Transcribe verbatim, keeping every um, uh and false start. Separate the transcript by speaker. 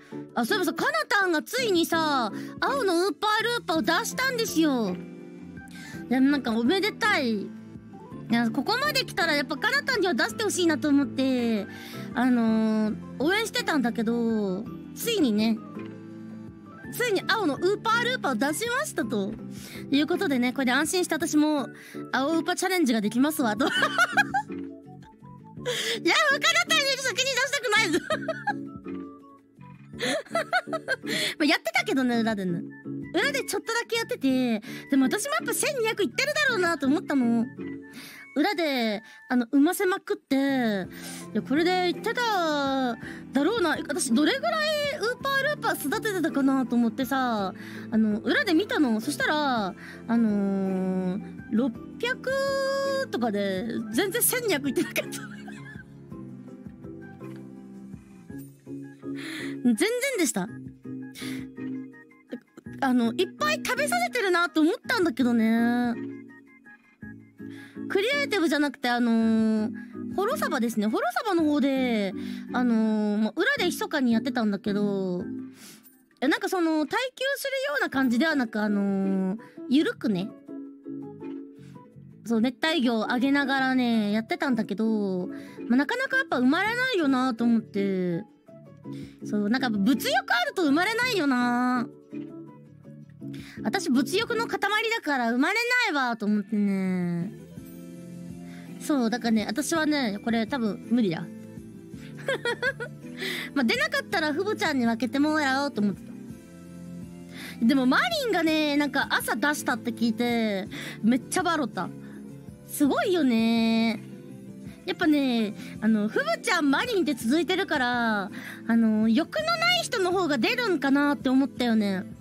Speaker 1: あ、そういえばさ、かなたんがついにさ、青のウーパールーパーを出したんですよ。いや、なんかおめでたい。いや、ここまで来たらやっぱかなたんには出してほしいなと思って、あのー、応援してたんだけど、ついにね、ついに青のウーパールーパーを出しましたと。いうことでね、これで安心して私も、青ウーパーチャレンジができますわ、と。いや、かなたんに先に出したくないぞ。まあやってたけどね、裏でね。裏でちょっとだけやってて、でも私もやっぱせんにひゃくいってるだろうなと思ったの。裏で、あの、産ませまくって、いや、これで言ってただろうな。私、どれぐらいウーパールーパー育ててたかなと思ってさ、あの、裏で見たの。そしたら、あのー、ろっぴゃくとかで、全然せんにひゃくいってなかった。全然でした。あの、いっぱい食べさせてるなと思ったんだけどね。クリエイティブじゃなくて、あのー、ホロサバですね。ホロサバの方で、あのー、ま、裏で密かにやってたんだけど、なんかその、耐久するような感じではなく、あのー、ゆるくね。そう、熱帯魚を上げながらね、やってたんだけど、ま、なかなかやっぱ生まれないよなと思って、そう、なんか物欲あると生まれないよな。私物欲の塊だから生まれないわと思ってね。そう、だからね、私はね、これ多分無理だ。まあ、出なかったらフボちゃんに分けてもらおうと思ってた。でもマリンがね、なんか朝出したって聞いて、めっちゃバロった。すごいよね。やっぱね、あの、フブちゃん、マリンって続いてるから、あの、欲のない人の方が出るんかなって思ったよね。